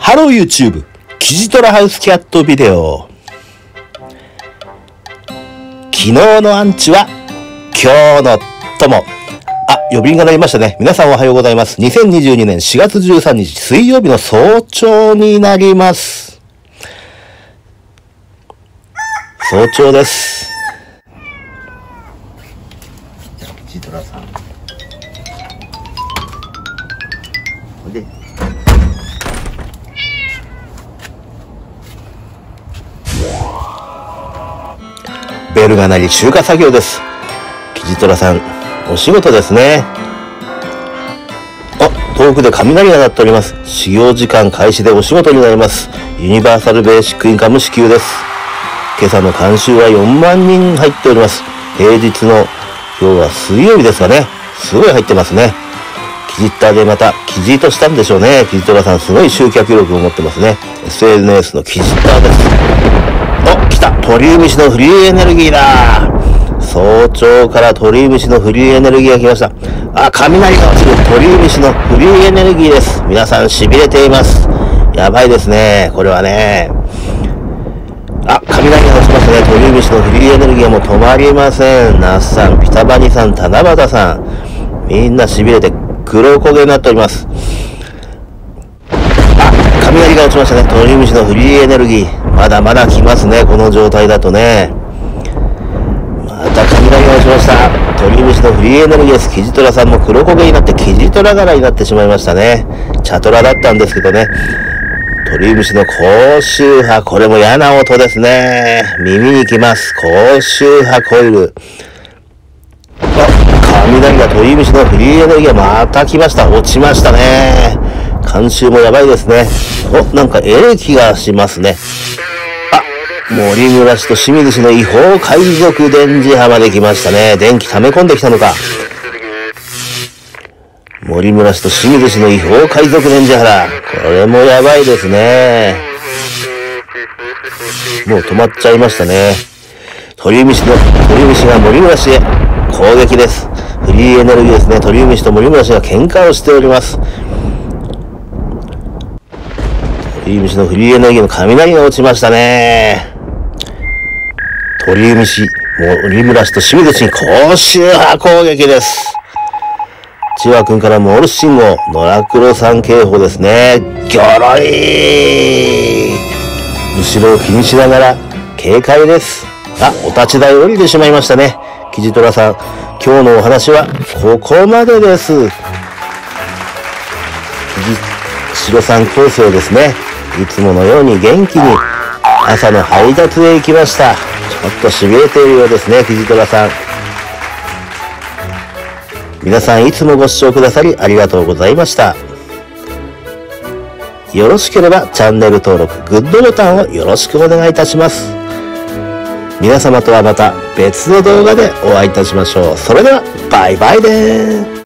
ハロー YouTube キジトラハウスキャットビデオ。昨日のアンチは今日の友。呼び鈴が鳴りましたね。皆さんおはようございます。2022年4月13日水曜日の早朝になります。早朝です。キジトラさん。でベルが鳴り集荷作業です。キジトラさんお仕事ですね。遠くで雷が鳴っております。始業時間開始でお仕事になります。ユニバーサルベーシックインカム支給です。今朝の監修は4万人入っております。平日の今日は水曜日ですかね。すごい入ってますね。キジッターでまたキジとしたんでしょうね。キジトラさんすごい集客力を持ってますね。SNS のキジッターです。来た。鳥海市のフリーエネルギーだ。早朝から鳥海市のフリーエネルギーが来ました。雷が落ちる鳥海市のフリーエネルギーです。皆さん痺れています。やばいですね。これはね。雷が落ちましたね。鳥海市のフリーエネルギーはもう止まりません。那須さん、ピタバニさん、七夕さん。みんな痺れて黒焦げになっております。雷が落ちましたね。鳥海市のフリーエネルギー。まだまだ来ますね。この状態だとね。また雷が落ちました。鳥海市のフリーエネルギーです。キジトラさんも黒焦げになってキジトラ柄になってしまいましたね。チャトラだったんですけどね。鳥海市の高周波。これも嫌な音ですね。耳にきます。高周波コイル。雷が鳥海市のフリーエネルギーがまた来ました。落ちましたね。監修もやばいですね。なんかエレキがしますね。森村氏と清水氏の違法海賊電磁波まで来ましたね。電気溜め込んできたのか。森村氏と清水氏の違法海賊電磁波だ。これもやばいですね。もう止まっちゃいましたね。鳥海氏が森村氏へ攻撃です。フリーエネルギーですね。鳥海氏と森村氏が喧嘩をしております。鳥海氏のフリーエネルギーの雷が落ちましたね。鳥海氏、森村氏と清水氏に高周波攻撃です。千葉君からモールス信号、野良黒さん警報ですね。ギョロイ後ろを気にしながら警戒です。お立ち台降りてしまいましたね。キジトラさん、今日のお話はここまでです。白さん構成ですね。いつものように元気に朝の配達へ行きました。ちょっと痺れているようですね、キジトラさん。皆さんいつもご視聴くださりありがとうございました。よろしければチャンネル登録、グッドボタンをよろしくお願いいたします。皆様とはまた別の動画でお会いいたしましょう。それではバイバイでーす。